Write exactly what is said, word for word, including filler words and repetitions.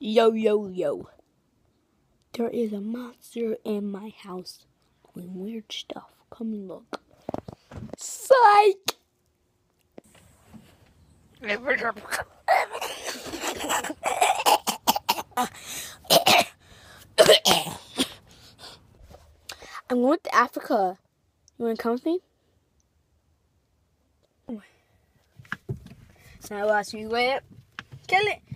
Yo, yo, yo. There is a monster in my house doing weird stuff. Come and look. Psych! I'm going to Africa. You want to come with me? Now I'll ask you, go ahead. Kill it.